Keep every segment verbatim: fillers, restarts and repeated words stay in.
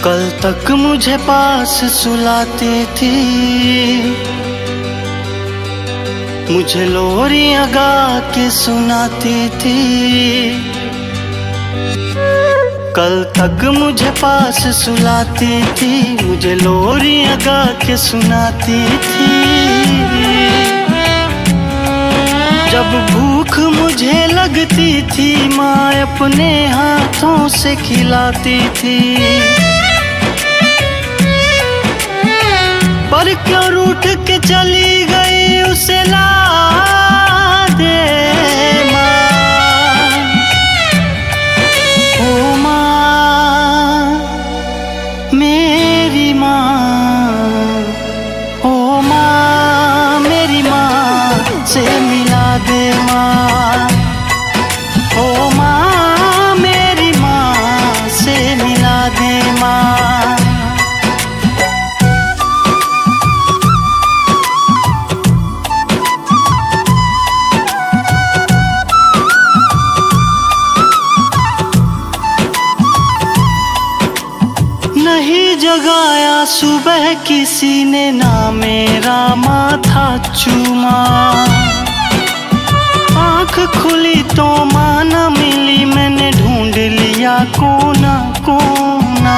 कल तक मुझे पास सुलाती थी, मुझे लोरियां गा के सुनाती थी। कल तक मुझे पास सुलाती थी, मुझे लोरियां गा के सुनाती थी। जब भूख मुझे लगती थी, माँ अपने हाथों से खिलाती थी। पर क्यों रूठ के चली गई, उसे ला दे माँ। ओ माँ मेरी माँ, ओ माँ मेरी माँ से मिला दे माँ। ओ माँ मेरी माँ से मिला दे माँ। नहीं जगाया सुबह किसी ने, ना मेरा माथा चूमा। आँख खुली तो माँ न मिली, मैंने ढूंढ लिया कोना कोना।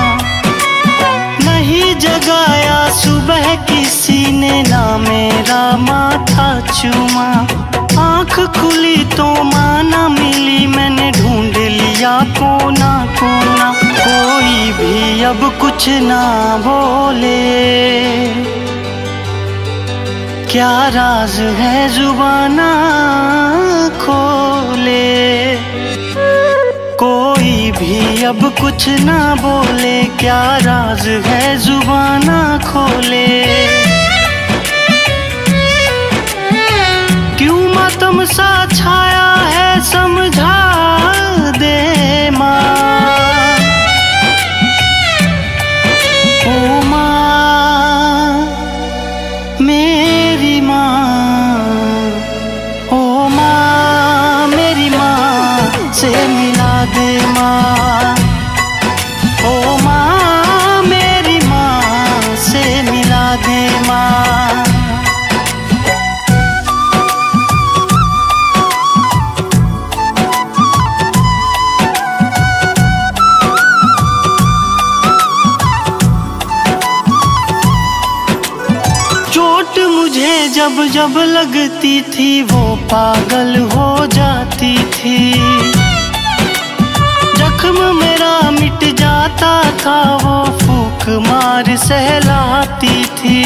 नहीं जगाया सुबह किसी ने, ना मेरा माथा चूमा। आँख खुली तो माँ न मिली, मैंने ढूंढ लिया कोना कोना। कोई भी अब कुछ ना बोले, क्या राज है जुबान ना खोले। कोई भी अब कुछ ना बोले, क्या राज है जुबान ना खोले। क्यों मातम सा छाया है, समझा दे माँ। ओ माँ मेरी माँ, ओ माँ मेरी माँ से मिला दे माँ। ओ माँ मेरी माँ से मिला दे माँ। चोट मुझे जब जब लगती थी, वो पागल हो जाती थी। जख्म मेरा मिट जाता था, वो फूंक मार सहलाती थी।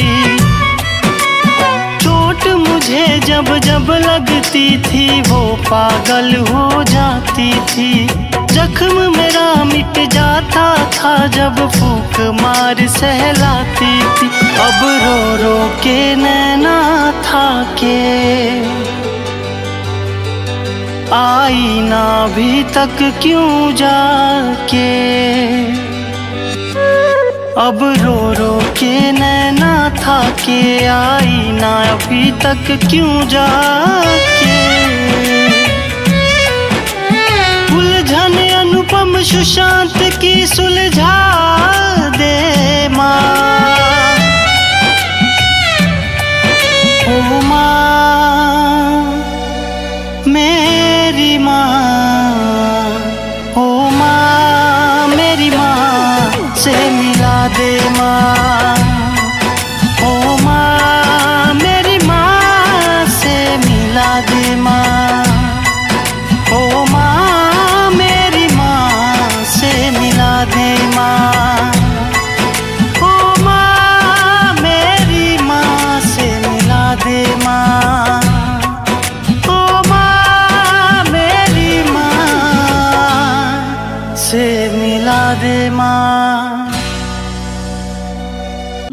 चोट मुझे जब जब लगती थी, वो पागल हो जाती थी। जख्म मेरा मिट जाता था, जब फूंक मार सहलाती थी। अब रो रो के नैना था के आई ना अभी तक क्यों जाके। अब रो रो के नैना था के आई ना अभी तक क्यों जाके। उलझन अनुपम सुशांत की सुलझा दे माँ। ओ माँ मेरी माँ, ओ माँ मेरी माँ से मिला दे माँ। ओ माँ मेरी माँ से मिला दे माँ। ओ माँ मेरी माँ से मिला दे माँ। ओ माँ मेरी माँ से मिला दे माँ। ओ माँ मेरी माँ से मिला दे माँ।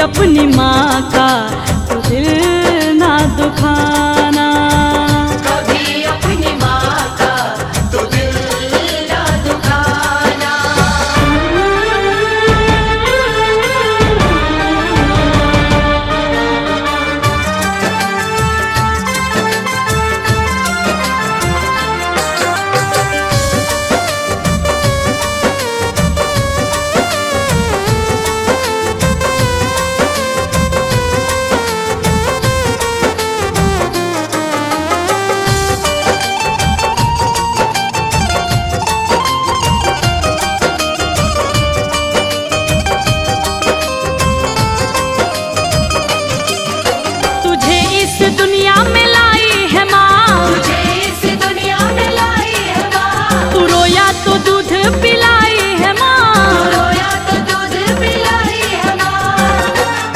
अपनी माँ का तो दिल ना दुखाना। कभी अपनी माँ का तो दिल ना दुखाना। दुनिया में लाई है माँ, तुझे इस दुनिया में लाई है माँ। तू रोया तो दूध पिलाई है माँ, तू रोया तो दूध पिलाई है माँ।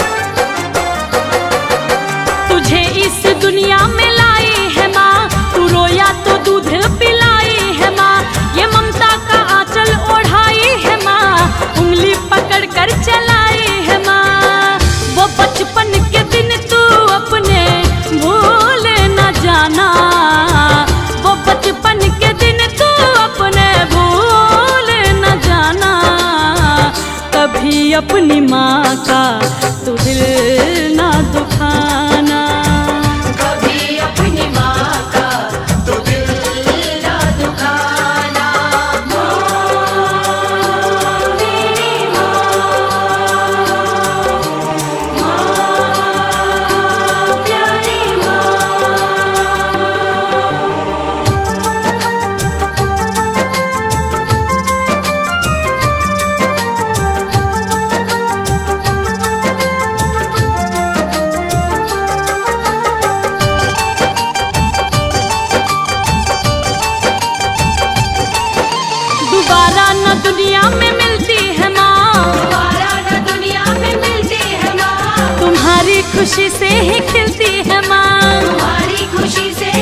तुझे इस दुनिया में लाई है माँ, तू रोया तो दूध पिलाई है माँ। ये ममता का आंचल ओढ़ाई है माँ, उंगली पकड़ कर चलाई है माँ। वो बचपन के दिन तू अपने भूल न जाना, वो बचपन के दिन तू अपने भूल न जाना। कभी अपनी माँ का तू दिल ना दुखाना। कभी अपनी माँ का तो दिल ना दुखाना। माँ मेरी माँ, माँ प्यारी माँ। दोबारा न दुनिया में मिलती है माँ, दोबारा न दुनिया में मिलती है माँ। तुम्हारी खुशी से ही खिलती है माँ। तुम्हारी खुशी से